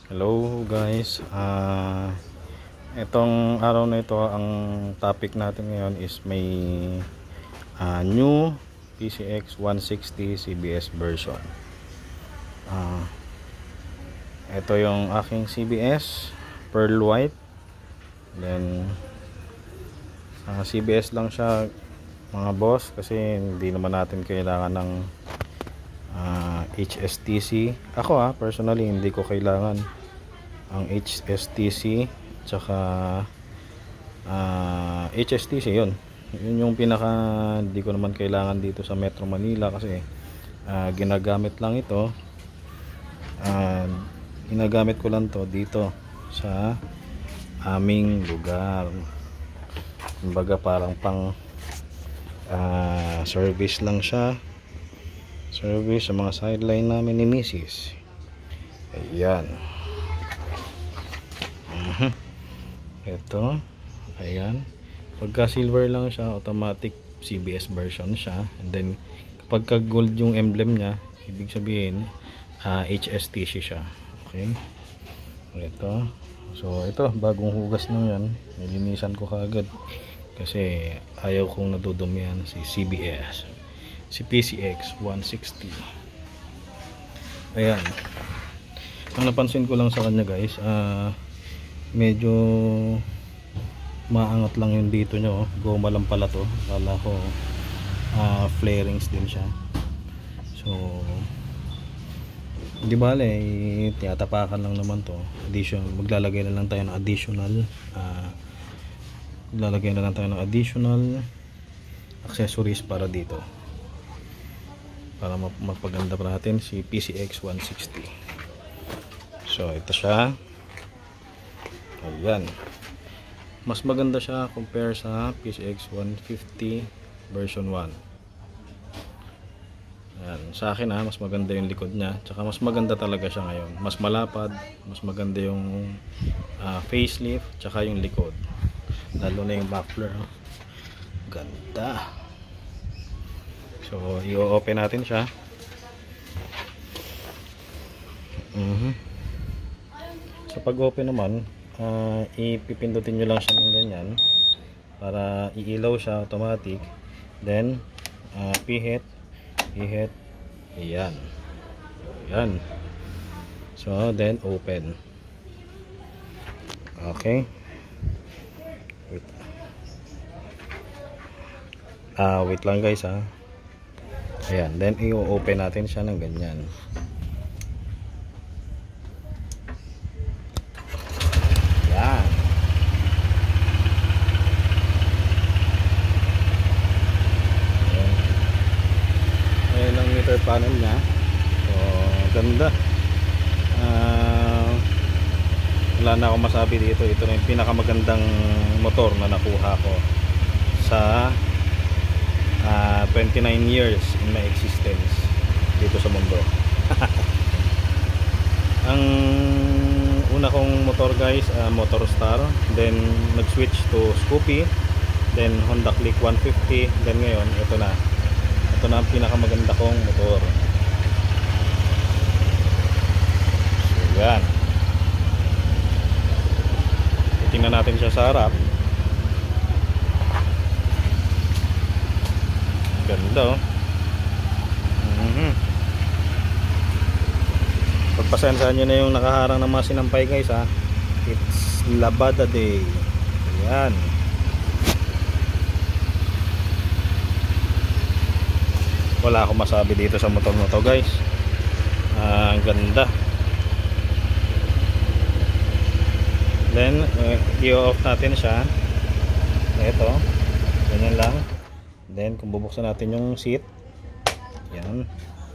Hello guys, itong araw na ito ang topic natin ngayon is may new PCX 160 CBS version. Ito yung aking CBS pearl white, then CBS lang siya mga boss, kasi hindi naman natin kailangan ng HSTC. Ako personally hindi ko kailangan ang HSTC tsaka HSTC. Yun yung pinaka hindi ko naman kailangan dito sa Metro Manila, kasi ginagamit lang ito, ginagamit ko lang to dito sa aming lugar. Kumbaga parang pang service lang siya, service sa mga sideline namin ni Mrs. Ayan. Ito, ayan. Pagka silver lang siya, automatic CBS version siya. And then kapag gold yung emblem niya, ibig sabihin HSTC siya. Okay. Ito. So ito, bagong hugas na yan. Nilinisan ko kaagad kasi ayaw kong nadudumihan si CBS, si PCX 160. Ayan. Ang napansin ko lang sa kanya guys, medyo maangat lang yung dito nyo. Goma lang pala to. Kala ko flarings din siya. So di bale, tiyatapakan lang naman to. Maglalagay na lang tayo ng additional accessories para dito, para mapaganda pa natin si PCX 160. So ito siya. Ayan, mas maganda siya compare sa PCX 150 version 1. Ayan, sa akin mas maganda yung likod niya, tsaka mas maganda talaga siya ngayon. Mas malapad, mas maganda yung facelift, tsaka yung likod, lalo na yung muffler. Ganda. So i-open natin siya. Sa pag-open naman, ipipindutin nyo lang siya ng ganyan para iilaw siya automatic. Then pihit, ayan. So then open. Okay, wait lang guys ayan, then i-open natin siya ng ganyan. Meter panel niya. So ganda. Wala na akong masabi dito. Ito na yung pinakamagandang motor na nakuha ko sa 29 years in my existence dito sa mundo. Ang una kong motor guys, Motorstar, then nag switch to Scoopy, then Honda Click 150, then ngayon ito na ang pinakamaganda kong motor. So yan, tingnan natin siya sa harap. Ganda Pagpasensyahan nyo na yung nakaharang ng mga sinampay guys it's Labada Day. Ayan. Wala akong masabi dito sa motor na to guys. Ang ganda. Then i-off natin siya. Ito, ganyan lang. Then kung bubuksan natin yung seat, yan,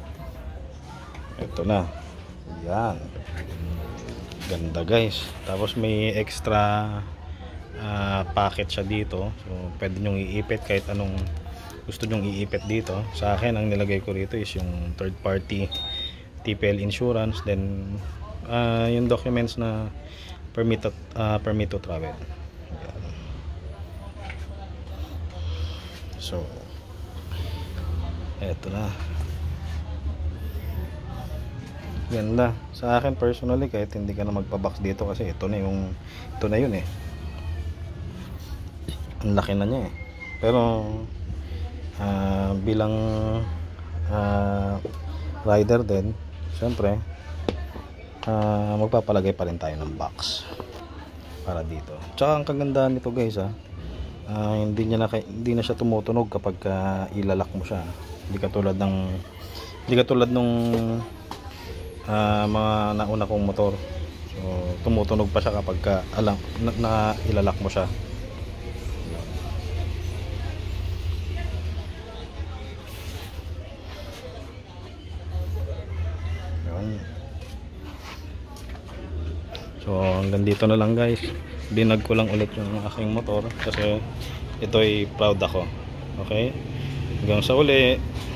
ito na. Yan, ganda guys. Tapos may extra packet siya dito, so pwede nyong iipit kahit anong gusto nyong iipit dito. Sa akin ang nilagay ko rito is yung third party TPL insurance, then yung documents na permit to travel. Ayan. So eto na. Ganda. Sa akin personally, kahit hindi ka na magpa-box dito kasi ito na yung ito na yun eh. Ang laki na niya eh. Pero bilang ah, rider din, syempre magpapalagay pa rin tayo ng box para dito. Tsaka ang kagandahan nito guys hindi na siya tumutunog kapag ilalak mo siya. Hindi katulad nung mga nauna kong motor. So tumutunog pa siya kapag ilalak mo siya. Yun. So hanggang dito na lang guys. Binag ko lang ulit yung aking motor kasi ito ay proud ako. Okay? Hanggang sa uli.